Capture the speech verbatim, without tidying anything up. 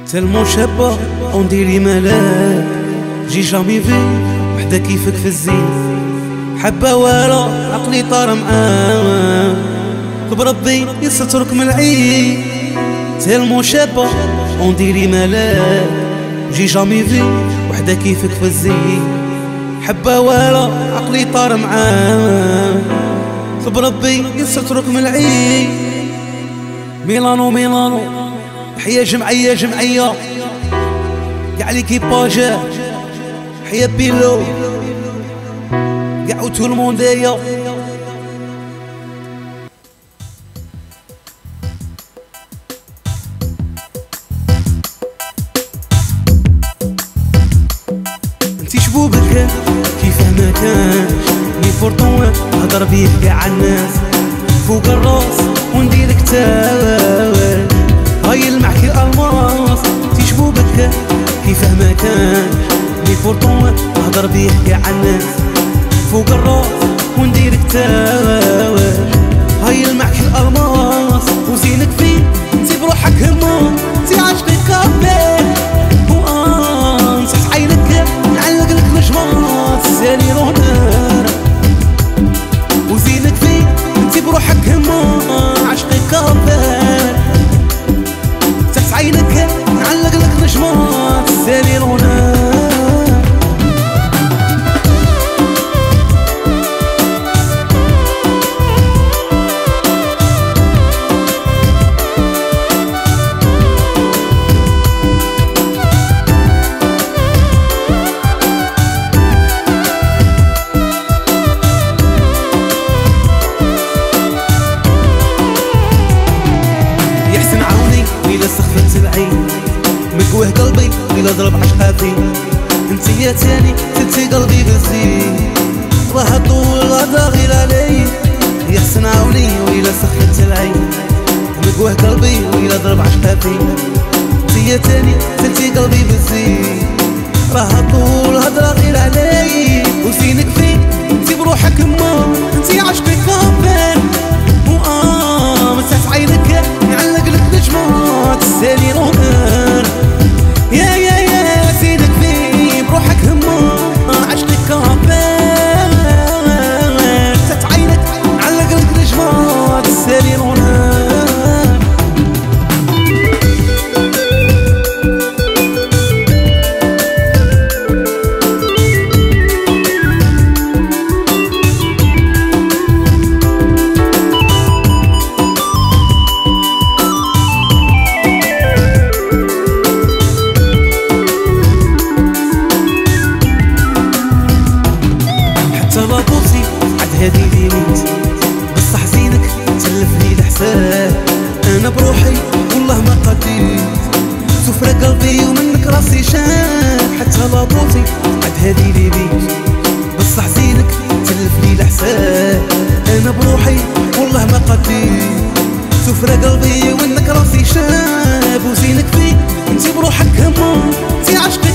تالمون شابة ونديري ملاك جي جامي في وحدة كيفك في الزين حبة ورا عقلي طار معاه بربي يسترك من العين تالمون شابة ونديري ملاك جي جامي في وحدة كيفك في الزين حبة ورا عقلي طار معاه بربي يسترك من العين ميلانو ميلانو حيا جمعية جمعية كاع ليكيباج حيا بيلو كاع تو الموندية انتي شبوبك كيفاه ما كانش مي فورطون هضر بيه كاع الناس فوق الراس ونديرك تاوال هاي المعكي الالماس تشبوبك كيفاه ما كانش مي فورطون نهضر بيه كاع الناس فوق الراس ونديرك تاواش هاي المعكي الالماس وزينك فين انتي بروحك همام انتي عاشقي كابي واه نصحت عينك نعلق لك نجمات سالي رونار وزينك فين انتي بروحك همام عاشقي كابي تحت عينك نعلق لك نجمات سالي رونا يحسن عوني ويلا سخفت العين مكوه قلبي ويلا ضرب عشقاتي انتي يا تاني تنتي قلبي بالزين راه طول هذا غير علي يحسن عوني ويلا سخفت العين مكوه قلبي ويلا ضرب عشقاتي انتي يا تاني تنتي قلبي بالزين راه طول هذا غير علي وزينك فين انتي بروحك ما انتي عشقي كافر واه مسحت عينك نعلق لك نجمات سالي رونار يا يا يا زينك فيه بروحك هما عشقي كافر مسحت عينك نعلق لك نجمات سالي رونار طلبوتي عد هادي ليميت بصح زينك تلفني الحساب انا بروحي والله ما قديت سفرة قلبي ومنك راسي شاب حتى لابوتي عد هادي ليميت بصح زينك تلفني الحساب انا بروحي والله ما قديت سفرة قلبي ومنك راسي شاب وزينك فيه انتي بروحك همام انتي عشقي